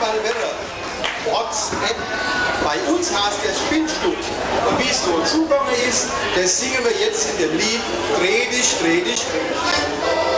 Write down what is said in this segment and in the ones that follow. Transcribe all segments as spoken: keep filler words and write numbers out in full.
mal wieder. WhatsApp. Bei uns heißt der Spielstub. Und wie es dort zugegangen ist, das singen wir jetzt in dem Lied Dreh dich, dreh dich, dreh dich.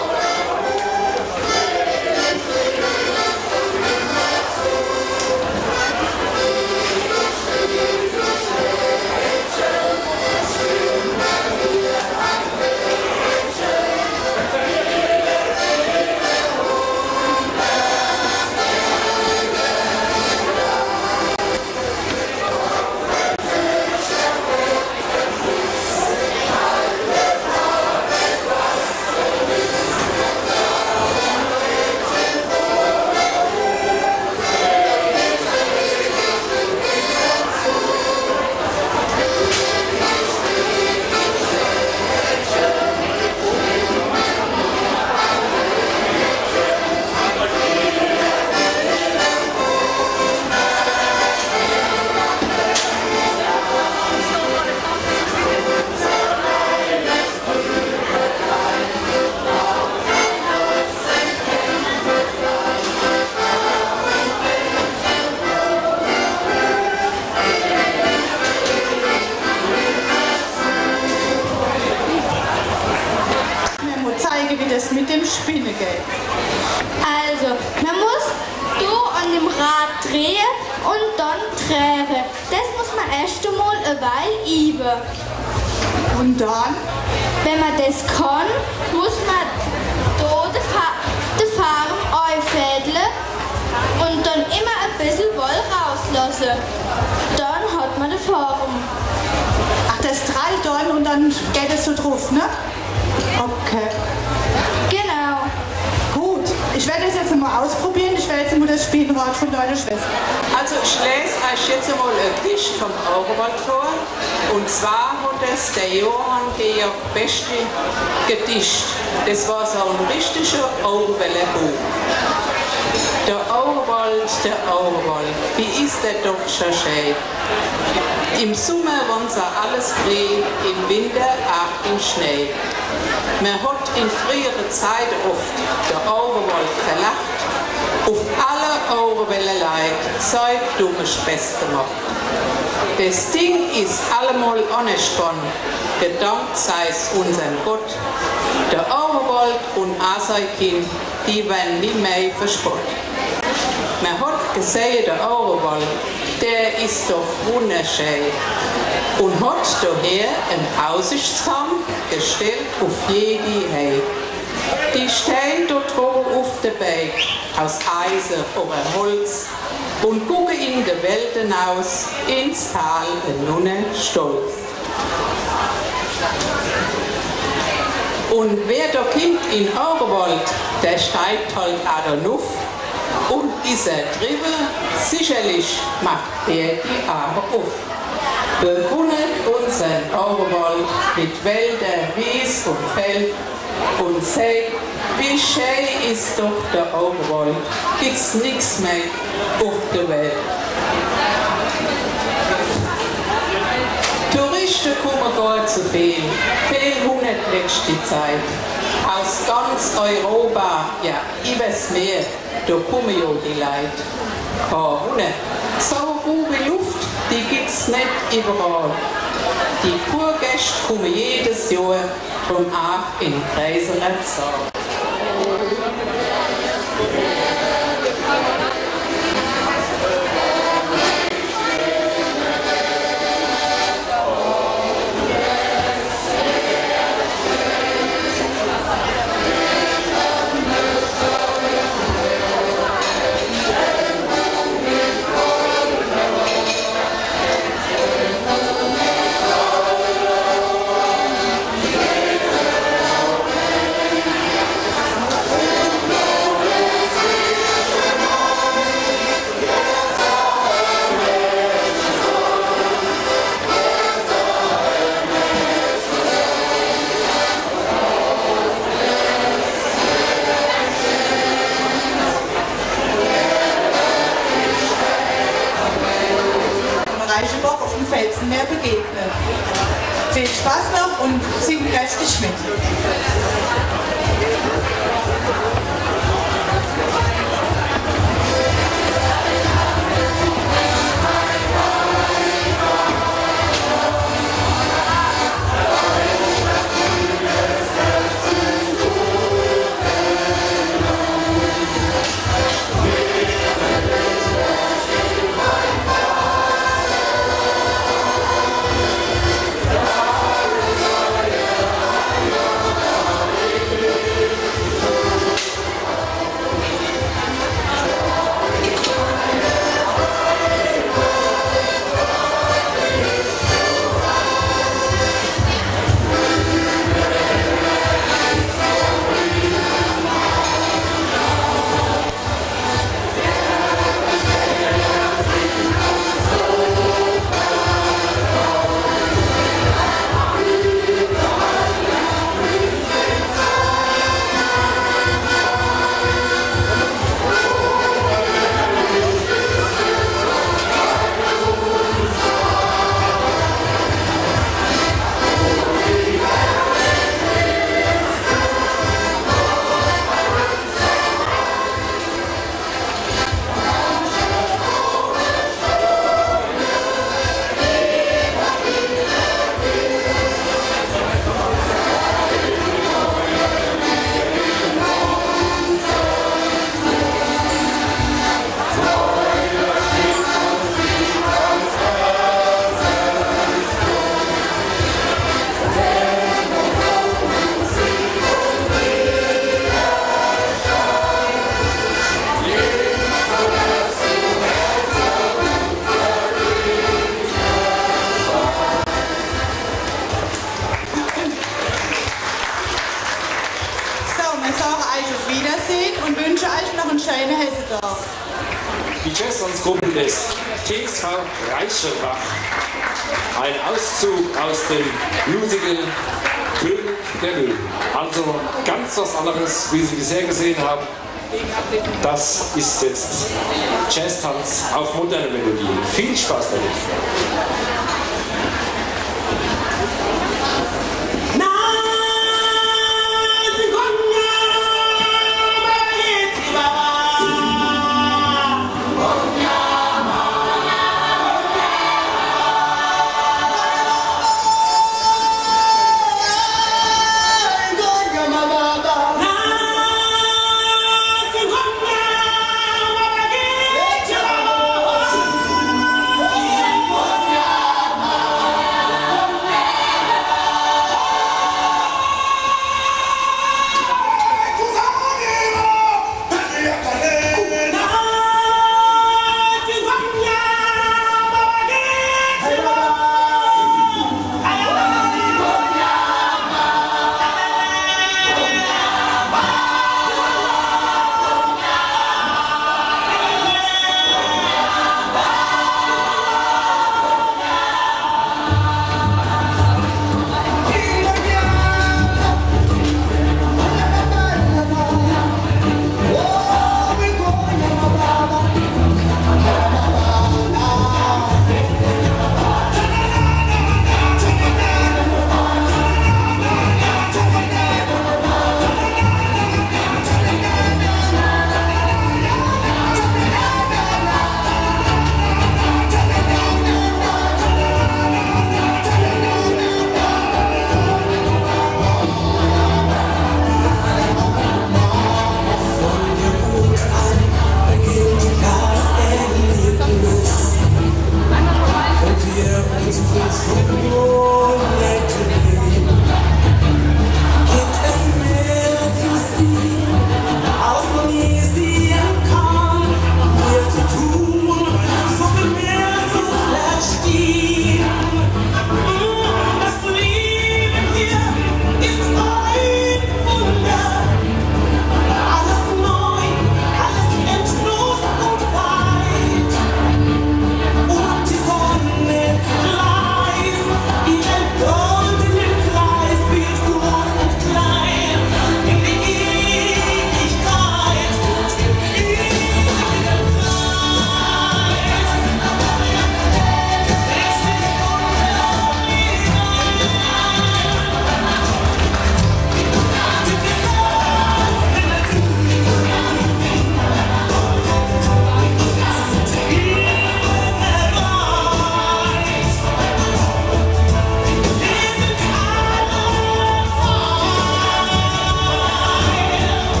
Wie das mit dem Spinnen geht. Also, man muss da an dem Rad drehen und dann drehen. Das muss man erst einmal eine Weile üben. Und dann? Wenn man das kann, muss man da den, Fa den Faden einfädeln und dann immer ein bisschen Wolle rauslassen. Dann hat man den Faden. Ach, das treibt dann und dann geht es so drauf, ne? Okay. Genau. Gut, ich werde das jetzt mal ausprobieren. Ich werde jetzt mal das Spielrad von deiner Schwester. Also ich lese euch jetzt einmal ein Gedicht vom Auerwald vor. Und zwar hat es der Johann Georg Beste Gedicht. Das war so ein richtiger Auerwälder-Buch. Der Auerwald, der Auerwald, wie ist der doch schon schön. Im Sommer waren sie alles grün, im Winter auch im Schnee. Man hat in früheren Zeiten oft der Auerwald verlacht, auf alle Auerwälder sei dumme Späße gemacht. Das Ding ist allemal angespannt, gedankt sei es unserem Gott. Der Auerwald und auch sein Kind, die werden nie mehr verspottet. Man hat gesehen, der Auerwald, der ist doch wunderschön und hat daher ein Aussichtsturm gestellt auf jede Höhe. Die stehen dort oben auf der Berg aus Eisen oder Holz und gucken in die Welt hinaus ins Tal der Nunne stolz. Und wer da kommt in Auerwald, der steigt halt auch da nuff. Und dieser Triebe, sicherlich macht er die Arme auf. Bewundert unseren Auerwald mit Wälder, Wies und Feld und sagt, wie schön ist doch der Auerwald, gibt's nichts mehr auf der Welt. Touristen kommen gar zu viel, viel hundert letzte Zeit. Aus ganz Europa, ja, übers Meer, da kommen ja die Leute. Keine Hunde. So gute Luft, die gibt's nicht überall. Die Kurgäste kommen jedes Jahr, drum auch in größerer Zahl. Reichenbach auf dem Felsenmeer begegnen. Viel Spaß noch und singt kräftig mit. Hessedorf. Die Jazztanzgruppe des T S V Reischerbach. Ein Auszug aus dem Musical König der Löwen. Also ganz was anderes, wie Sie bisher gesehen haben. Das ist jetzt Jazztanz auf moderne Melodien. Viel Spaß damit. Mama,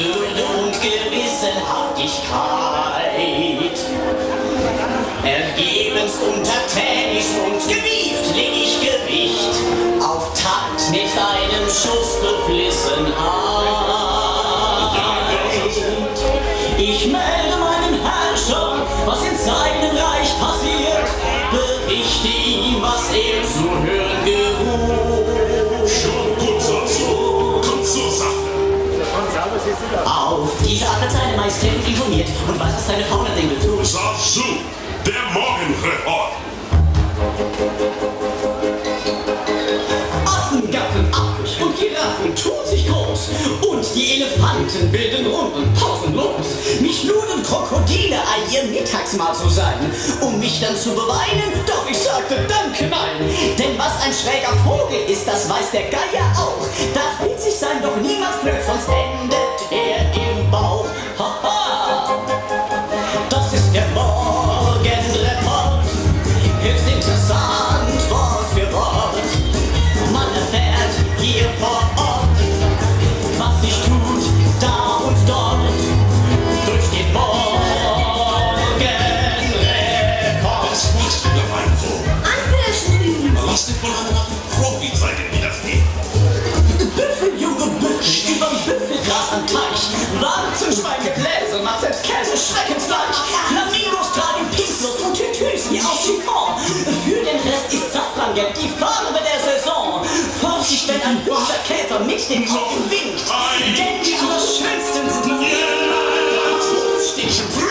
Würde und Gewissenhaftigkeit. Ergebenst, untertänigst und gewieft leg ich Gewicht auf Takt mit deinem Schuss Beflissenheit. Ich melde meinem Herrscher, was in seinem Reich passiert, berichte ihm, was er zu hören geruht. Schon gut so, so, kommt zur Sache. Auf diese Art hat seine Majestät informiert und weiß, was seine Faunendengel tut. Sasu, der Morgenreport. Affen gaffen affig und Giraffen tun sich groß und die Elefanten bilden Runden pausenlos. Mich luden Krokodile ein, ihr Mittagsmahl zu sein, um mich dann zu beweinen, doch ich sagte danke nein. Denn was ein schräger Vogel ist, das weiß der Geier auch. Darf witzig sein, doch niemals blöd, sonst endet er im Bauch. Haha, das ist der Morgenreport, höchst interessant, Wort für Wort. Man erfährt hier vor Ort, was sich tut, da und dort, durch den Morgenreport. Was machst du da rein so? Anwischen! Lass dich von einem Profi zeigen, wie das geht. Büffel, Junge Büffel, überm Büffelgras am Teich. Warzenschweingebläse, macht selbst Käse schreckensgleich. Flamingos tragen Pinklos und Tütüs wie aus Chiffon. Für den Rest ist Safrangelb die Farbe der Saison. Vorsicht, wenn ein böser Käfer mit den Augen winkt. Denn die allerschönsten sind die Stichen.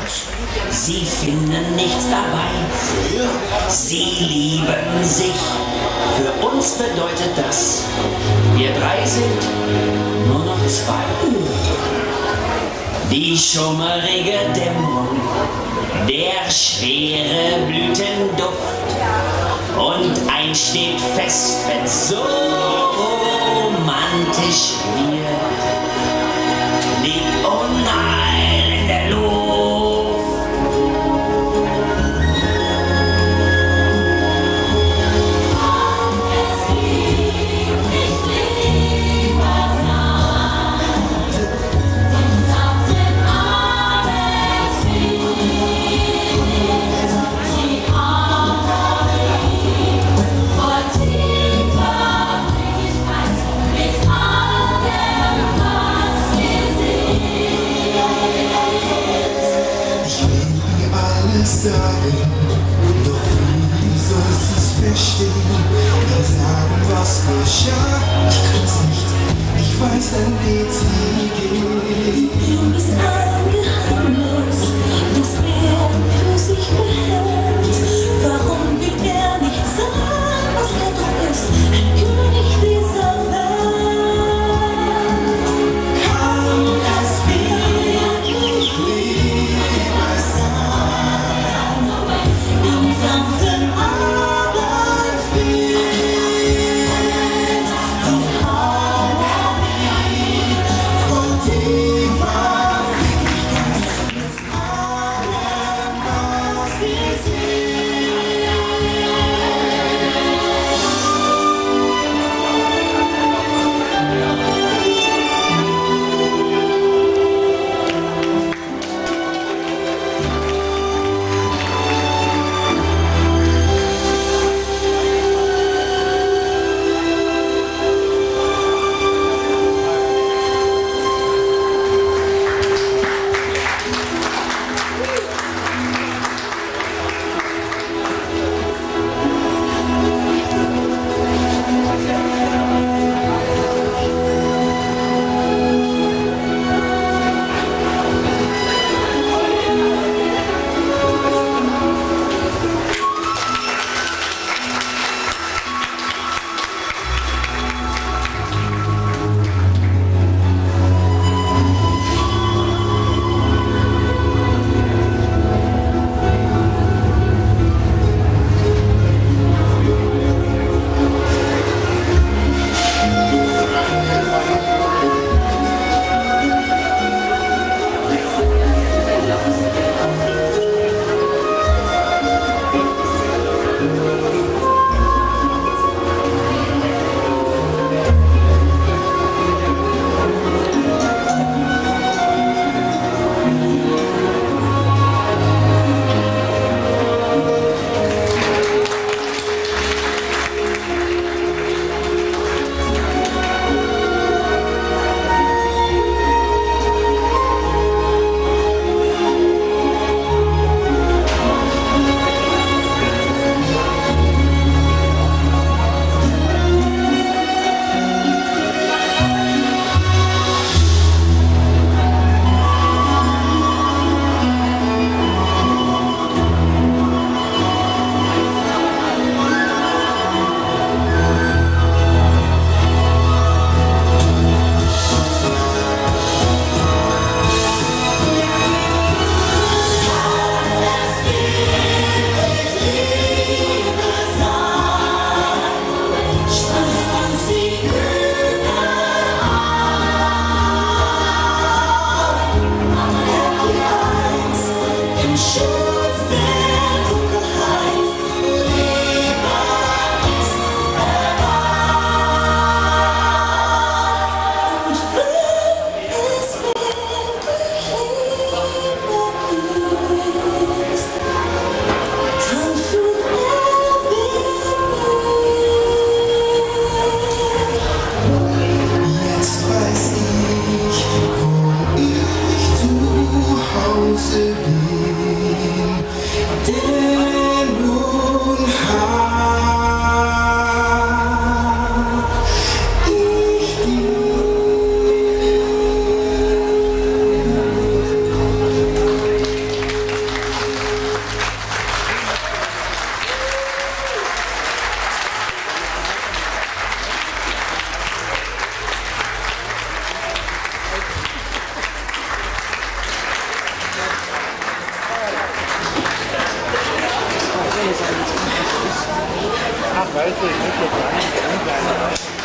Sie finden nichts dabei. Sie lieben sich. Für uns bedeutet das, wir drei sind nur noch zwei. Die schummerige Dämmerung, der schwere Blütenduft und eins steht fest, wenn's so romantisch wird, liegt unheil in der Luft. Sagen, doch wie soll sie's verstehen? Wir sagen, was geschah. Ich kann's nicht, ich weiß, dann wird sie gehen. Du bist ein Geheimnis, das er für sich behält. Warum will er nicht sagen, was er doch ist? Ein König dieser Welt. Kann es wirklich Liebe sein? Im sanften Abendwind, Die Harmonie von tiefer Friedlichkeit mit allem, was wir sind. weißt du, ich muss jetzt sagen,